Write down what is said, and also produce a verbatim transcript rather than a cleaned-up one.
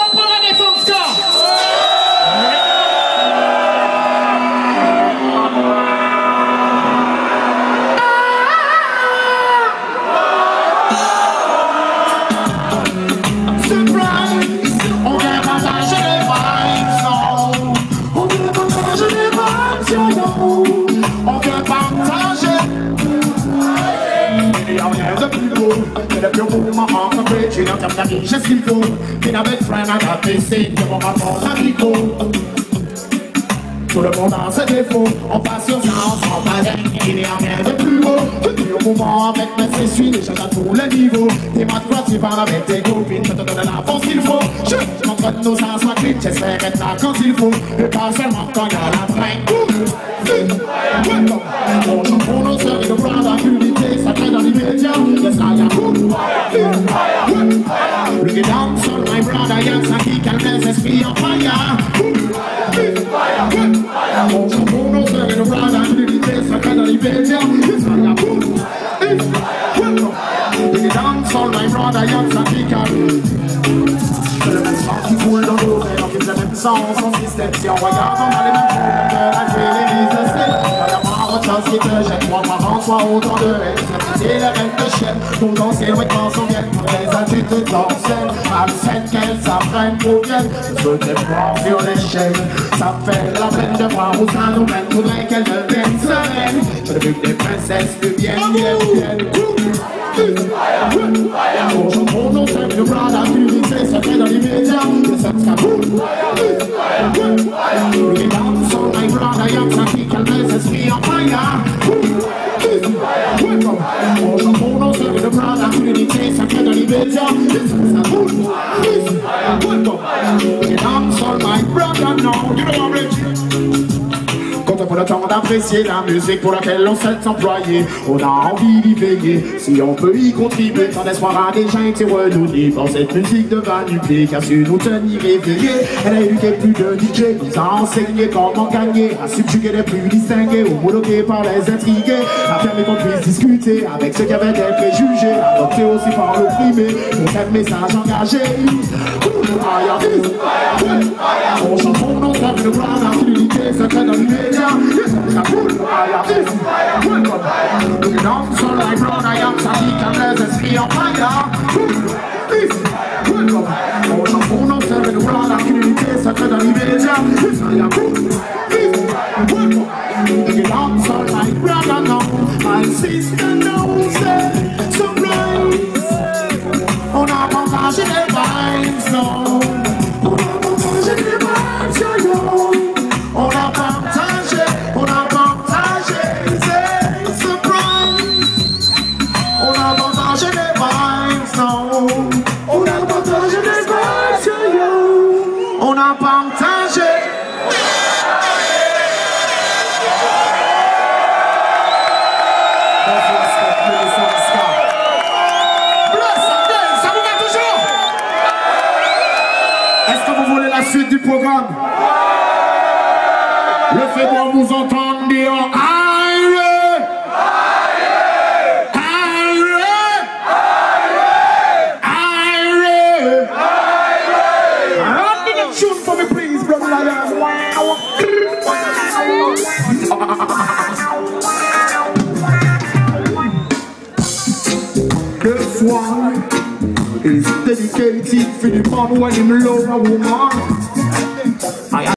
J'ai ce qu'il faut, une avec frère à la P C, de mon rapport à Nico. Tout le monde a ses défauts, on passe sur ça, on s'en va, il n'y a rien de plus beau. Je dis au moment avec mes essuies, déjà à tous les niveaux. T'es ma toi, tu parles avec tes copines, je te donne la force qu'il faut. Je m'entraîne nos sens soit clip, j'espère être là quand il faut. Et pas seulement quand il y a la freine. On chante pour nos sœurs et nos bras d'impunité, ça crée dans l'immédiat. Yes, I am good. Look it down, son, my brother, y'a ça qui calme les esprits en fire. On chante pour nos sœurs et nos bras d'impunité, ça crée dans l'immédiat. Yes, I am good. Look it down, son, my brother, y'a ça qui calme. C'est le même sang qui coule dans nos veines, on fait le même sang, son système. Si on regarde, on a les mêmes problèmes que la clé, les business. Autre chose qui te jette, moi par an, soit autant de haine. C'est les reines de chienne, ton ancien vêtement sont bien. Les adultes anciennes, malsaines qu'elles s'apprennent pour bien. Je te prends sur les chaînes, ça fait la peine de voir où ça nous mène. Faudrait qu'elles deviennent sereines. Je ne veux que des princesses plus bien, bien, bien. Bonjour pour nos chefs de bras, la publicité se fait dans l'immédiat. Les hommes s'aboutent. Les dames sont my brother, y'a ça qui calme les esprits en fire. Bonjour pour nos chefs de bras, la publicité se fait dans l'immédiat. Les hommes s'aboutent. Les dames sont my brother, non, you know I'm rich. Quand on prend le temps d'apprécier la musique pour laquelle on s'est employé, on a envie d'y veiller, si on peut y contribuer. Tant d'espoir a déjà été renouvelé par cette musique de vanité qui a su nous tenir éveillés. Elle a éduqué plus de D J, nous a enseigné comment gagner, à subjuguer les plus distingués, ou bloqués par les intrigués, a permis qu'on puisse discuter avec ceux qui avaient des préjugés, adoptés aussi par l'opprimé, pour cette message engagé. On chante pour nos frères de gloire, la fluidité secrète dans l'immédiat. Yes, I'm cool, I am this. Welcome. Looking down, so like brown, I am Sadiq, and there's a spear on fire. This, welcome. On chante pour nos frères de gloire, la fluidité secrète dans l'immédiat. Yes, I am cool. This, welcome. Looking down, so like brown, I know. My sister knows it. Surprise. On a partagé les vibes, non. On a partagé les vibes, yo yo. On a partagé, on a partagé, c'est surprise. On a partagé les vibes, non. On a partagé les vibes, yo yo. On a partagé. Suite du programme. Le fait qu'on vous entende dire aïe, aïe, aïe, aïe. Run the tune for me, please, brother. This one is dedicated for the man when him love a woman.